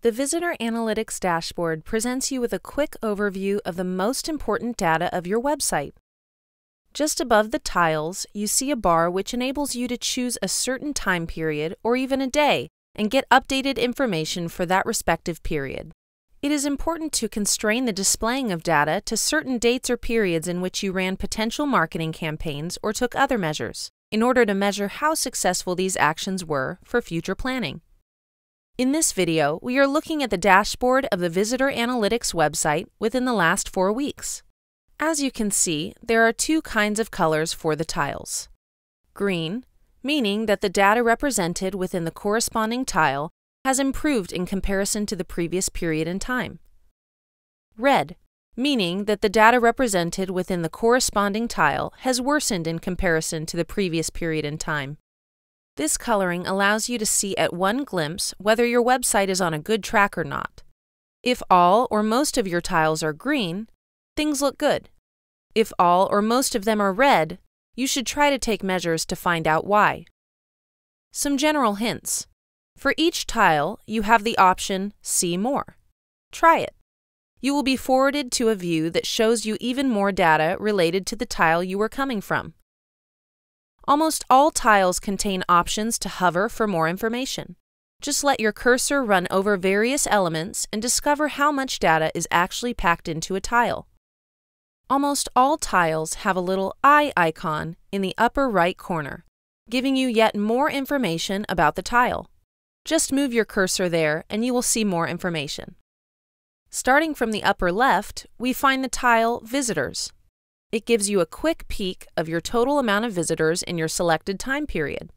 The Visitor Analytics dashboard presents you with a quick overview of the most important data of your website. Just above the tiles, you see a bar which enables you to choose a certain time period or even a day and get updated information for that respective period. It is important to constrain the displaying of data to certain dates or periods in which you ran potential marketing campaigns or took other measures, in order to measure how successful these actions were for future planning. In this video, we are looking at the dashboard of the Visitor Analytics website within the last 4 weeks. As you can see, there are two kinds of colors for the tiles. Green, meaning that the data represented within the corresponding tile has improved in comparison to the previous period in time. Red, meaning that the data represented within the corresponding tile has worsened in comparison to the previous period in time. This coloring allows you to see at one glimpse whether your website is on a good track or not. If all or most of your tiles are green, things look good. If all or most of them are red, you should try to take measures to find out why. Some general hints. For each tile, you have the option See More. Try it. You will be forwarded to a view that shows you even more data related to the tile you were coming from. Almost all tiles contain options to hover for more information. Just let your cursor run over various elements and discover how much data is actually packed into a tile. Almost all tiles have a little eye icon in the upper right corner, giving you yet more information about the tile. Just move your cursor there and you will see more information. Starting from the upper left, we find the tile Visitors. It gives you a quick peek of your total amount of visitors in your selected time period.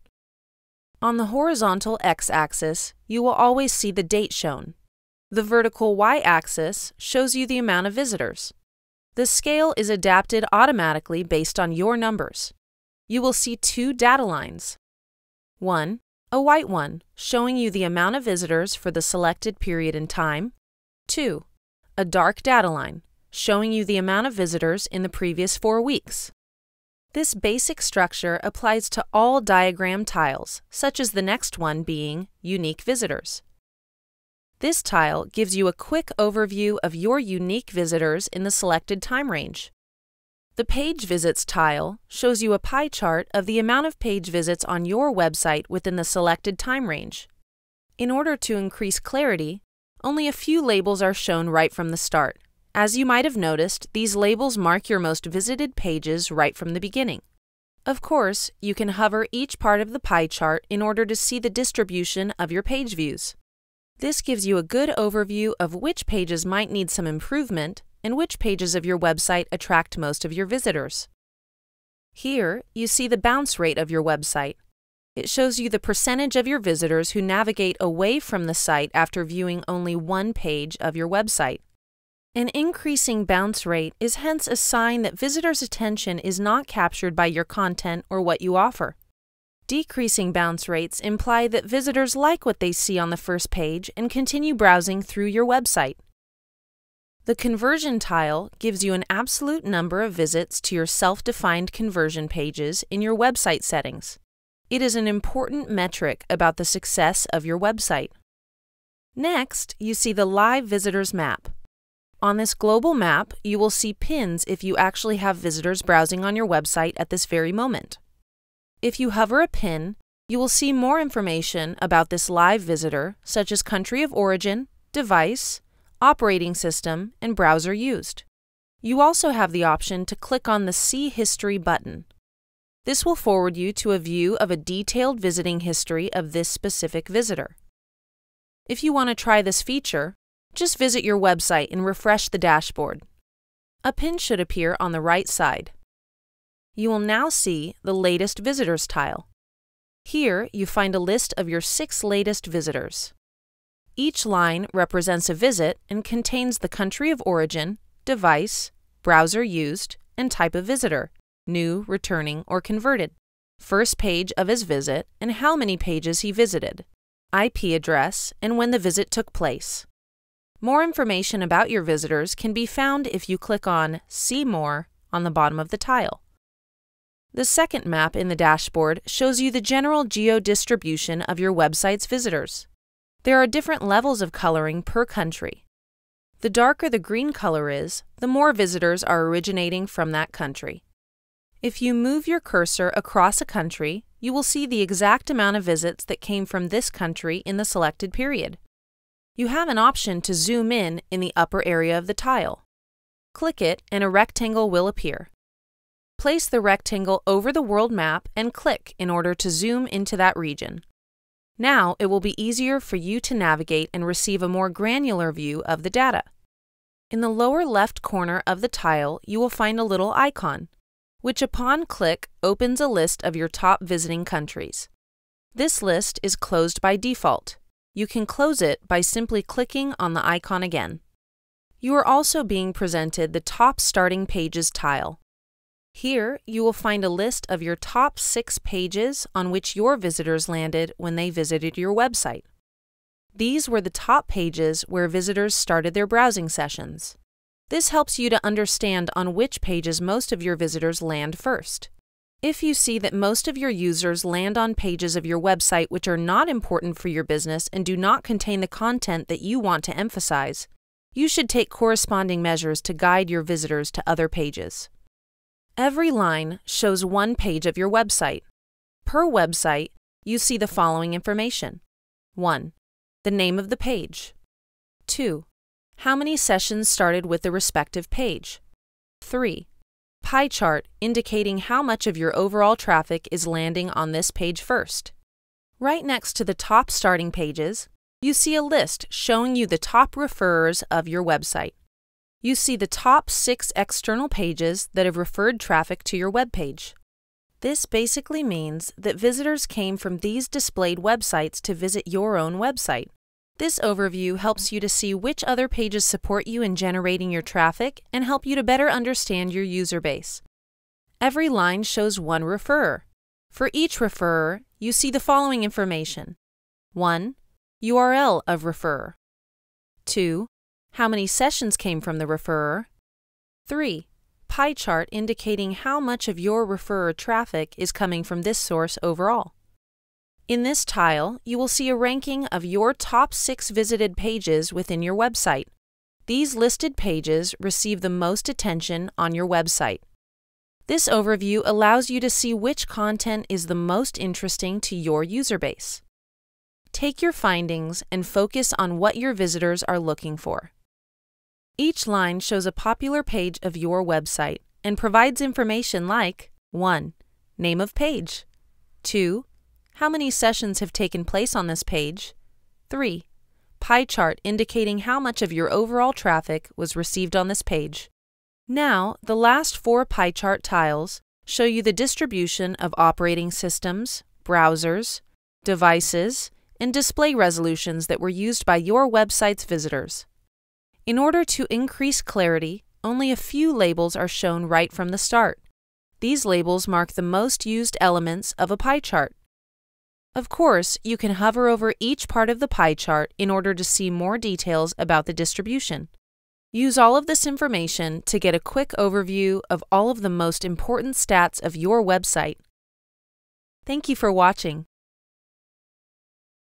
On the horizontal x-axis, you will always see the date shown. The vertical y-axis shows you the amount of visitors. The scale is adapted automatically based on your numbers. You will see two data lines. One, a white one, showing you the amount of visitors for the selected period in time. Two, a dark data line, showing you the amount of visitors in the previous 4 weeks. This basic structure applies to all diagram tiles, such as the next one being Unique Visitors. This tile gives you a quick overview of your unique visitors in the selected time range. The Page Visits tile shows you a pie chart of the amount of page visits on your website within the selected time range. In order to increase clarity, only a few labels are shown right from the start. As you might have noticed, these labels mark your most visited pages right from the beginning. Of course, you can hover each part of the pie chart in order to see the distribution of your page views. This gives you a good overview of which pages might need some improvement and which pages of your website attract most of your visitors. Here, you see the bounce rate of your website. It shows you the percentage of your visitors who navigate away from the site after viewing only one page of your website. An increasing bounce rate is hence a sign that visitors' attention is not captured by your content or what you offer. Decreasing bounce rates imply that visitors like what they see on the first page and continue browsing through your website. The conversion tile gives you an absolute number of visits to your self-defined conversion pages in your website settings. It is an important metric about the success of your website. Next, you see the Live Visitors map. On this global map, you will see pins if you actually have visitors browsing on your website at this very moment. If you hover a pin, you will see more information about this live visitor, such as country of origin, device, operating system, and browser used. You also have the option to click on the See History button. This will forward you to a view of a detailed visiting history of this specific visitor. If you want to try this feature, just visit your website and refresh the dashboard. A pin should appear on the right side. You will now see the Latest Visitors tile. Here, you find a list of your 6 latest visitors. Each line represents a visit and contains the country of origin, device, browser used, and type of visitor, new, returning, or converted, first page of his visit, and how many pages he visited, IP address, and when the visit took place. More information about your visitors can be found if you click on See More on the bottom of the tile. The second map in the dashboard shows you the general geo-distribution of your website's visitors. There are different levels of coloring per country. The darker the green color is, the more visitors are originating from that country. If you move your cursor across a country, you will see the exact amount of visits that came from this country in the selected period. You have an option to zoom in the upper area of the tile. Click it and a rectangle will appear. Place the rectangle over the world map and click in order to zoom into that region. Now it will be easier for you to navigate and receive a more granular view of the data. In the lower left corner of the tile, you will find a little icon, which upon click opens a list of your top visiting countries. This list is closed by default. You can close it by simply clicking on the icon again. You are also being presented the Top Starting Pages tile. Here, you will find a list of your top 6 pages on which your visitors landed when they visited your website. These were the top pages where visitors started their browsing sessions. This helps you to understand on which pages most of your visitors land first. If you see that most of your users land on pages of your website which are not important for your business and do not contain the content that you want to emphasize, you should take corresponding measures to guide your visitors to other pages. Every line shows one page of your website. Per website, you see the following information. 1. The name of the page. 2. How many sessions started with the respective page. 3. Pie chart indicating how much of your overall traffic is landing on this page first. Right next to the top starting pages, you see a list showing you the top referrers of your website. You see the top 6 external pages that have referred traffic to your web page. This basically means that visitors came from these displayed websites to visit your own website. This overview helps you to see which other pages support you in generating your traffic and help you to better understand your user base. Every line shows one referrer. For each referrer, you see the following information. 1. URL of referrer. 2. How many sessions came from the referrer. 3. Pie chart indicating how much of your referrer traffic is coming from this source overall. In this tile, you will see a ranking of your top 6 visited pages within your website. These listed pages receive the most attention on your website. This overview allows you to see which content is the most interesting to your user base. Take your findings and focus on what your visitors are looking for. Each line shows a popular page of your website and provides information like 1. Name of page. 2. How many sessions have taken place on this page. 3. Pie chart indicating how much of your overall traffic was received on this page. Now, the last 4 pie chart tiles show you the distribution of operating systems, browsers, devices, and display resolutions that were used by your website's visitors. In order to increase clarity, only a few labels are shown right from the start. These labels mark the most used elements of a pie chart. Of course, you can hover over each part of the pie chart in order to see more details about the distribution. Use all of this information to get a quick overview of all of the most important stats of your website. Thank you for watching.